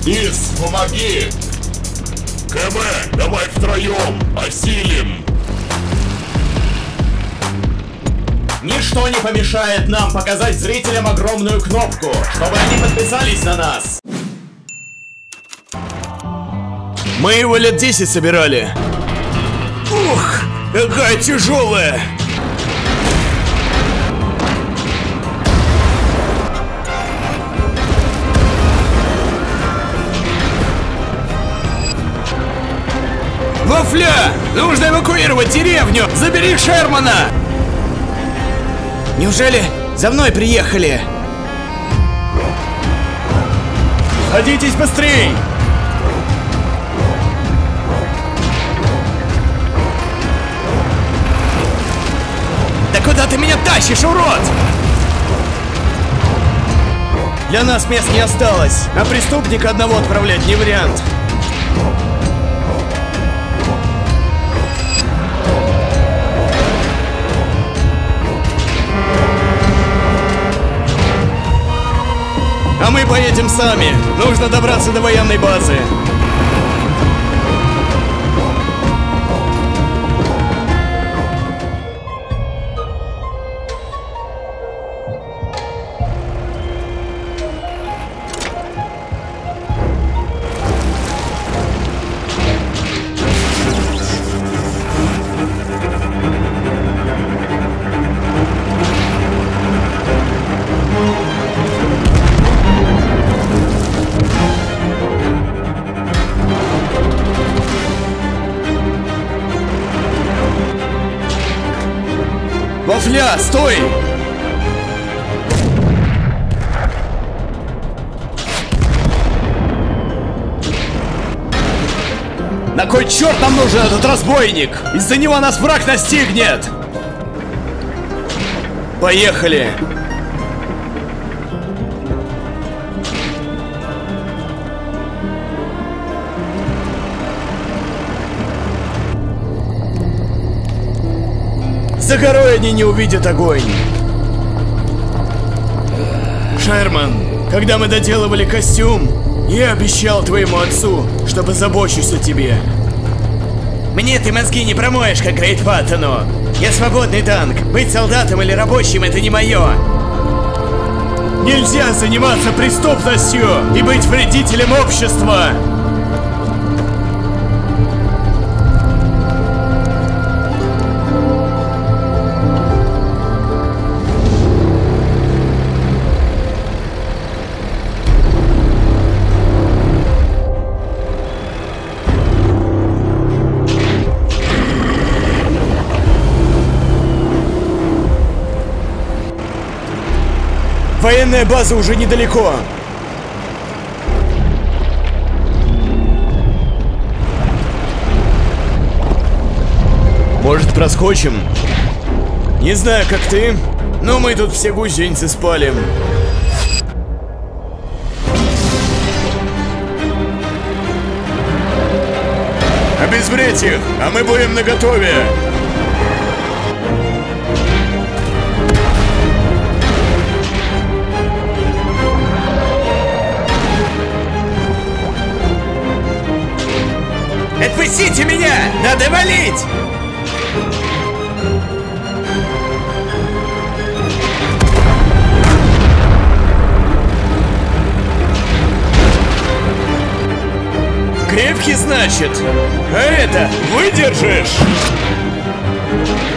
Ис, помоги! КБ, давай втроем, осилим! Ничто не помешает нам показать зрителям огромную кнопку, чтобы они подписались на нас. Мы его лет 10 собирали. Ух, какая тяжелая! Вафля! Нужно эвакуировать деревню! Забери Шермана! Неужели за мной приехали? Садитесь быстрей! Да куда ты меня тащишь, урод? Для нас мест не осталось, а преступника одного отправлять не вариант. А мы поедем сами. Нужно добраться до военной базы. Вафля, стой! На кой черт нам нужен этот разбойник? Из-за него нас враг настигнет! Поехали! За горой они не увидят огонь. Шерман, когда мы доделывали костюм, я обещал твоему отцу, что позабочусь о тебе. Мне ты мозги не промоешь, как Грейт Паттону. Я свободный танк. Быть солдатом или рабочим — это не мое. Нельзя заниматься преступностью и быть вредителем общества. Военная база уже недалеко. Может, проскочим? Не знаю, как ты, но мы тут все гусеницы спалим. Обезвредь их, а мы будем наготове. Отпустите меня! Надо валить! Крепкий, значит? А это выдержишь?